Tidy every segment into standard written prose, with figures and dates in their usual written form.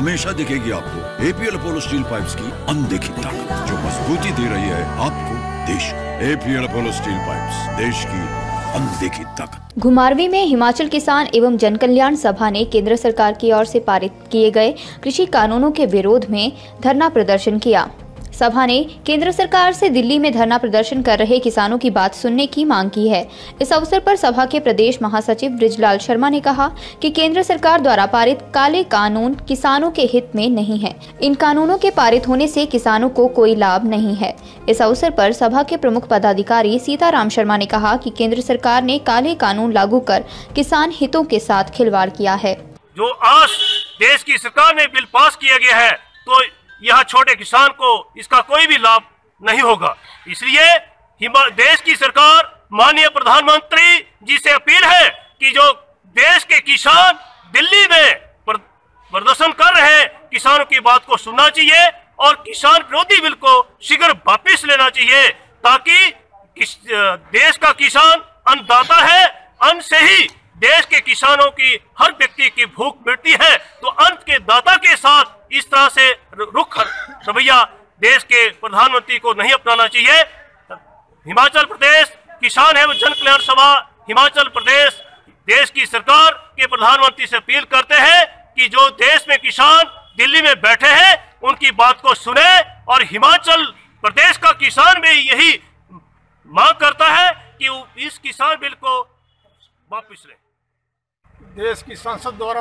हमेशा दिखेगी आपको एपीएल अपोलो स्टील पाइप्स की अनदेखी ताकत, जो मजबूती दे रही है आपको, देश को। एपीएल अपोलो स्टील पाइप्स, देश की अनदेखी ताकत। घुमारवीं में हिमाचल किसान एवं जन कल्याण सभा ने केंद्र सरकार की ओर से पारित किए गए कृषि कानूनों के विरोध में धरना प्रदर्शन किया। सभा ने केंद्र सरकार से दिल्ली में धरना प्रदर्शन कर रहे किसानों की बात सुनने की मांग की है। इस अवसर पर सभा के प्रदेश महासचिव बृजलाल शर्मा ने कहा कि केंद्र सरकार द्वारा पारित काले कानून किसानों के हित में नहीं है। इन कानूनों के पारित होने से किसानों को कोई लाभ नहीं है। इस अवसर पर सभा के प्रमुख पदाधिकारी सीताराम शर्मा ने कहा कि केंद्र सरकार ने काले कानून लागू कर किसान हितों के साथ खिलवाड़ किया है। जो आज देश की सरकार ने बिल पास किया गया है, तो यहाँ छोटे किसान को इसका कोई भी लाभ नहीं होगा। इसलिए देश की सरकार, माननीय प्रधानमंत्री जी से अपील है कि जो देश के किसान दिल्ली में प्रदर्शन कर रहे हैं, किसानों की बात को सुनना चाहिए और किसान विरोधी बिल को शीघ्र वापस लेना चाहिए, ताकि देश का किसान अन्नदाता है। अन्न से ही देश के किसानों की हर व्यक्ति की भूख मिटती है। तो अन्न के दाता के साथ इस तरह से रुख रवैया देश के प्रधानमंत्री को नहीं अपनाना चाहिए। हिमाचल प्रदेश किसान एवं जन कल्याण सभा हिमाचल प्रदेश देश की सरकार के प्रधानमंत्री से अपील करते हैं कि जो देश में किसान दिल्ली में बैठे हैं, उनकी बात को सुने और हिमाचल प्रदेश का किसान भी यही मांग करता है कि इस किसान बिल को वापस लें। देश की संसद द्वारा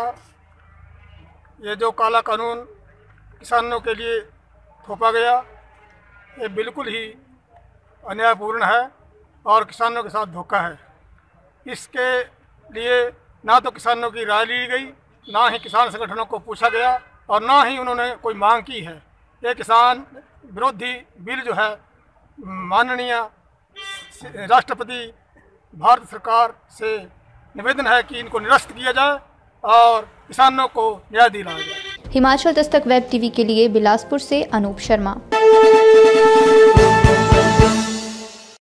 ये जो काला कानून किसानों के लिए थोपा गया, ये बिल्कुल ही अन्यायपूर्ण है और किसानों के साथ धोखा है। इसके लिए ना तो किसानों की राय ली गई, ना ही किसान संगठनों को पूछा गया और ना ही उन्होंने कोई मांग की है। ये किसान विरोधी बिल जो है, माननीय राष्ट्रपति भारत सरकार से निवेदन है कि इनको निरस्त किया जाए और किसानों को न्याय दिलाया जाए। हिमाचल दस्तक वेब टीवी के लिए बिलासपुर से अनूप शर्मा।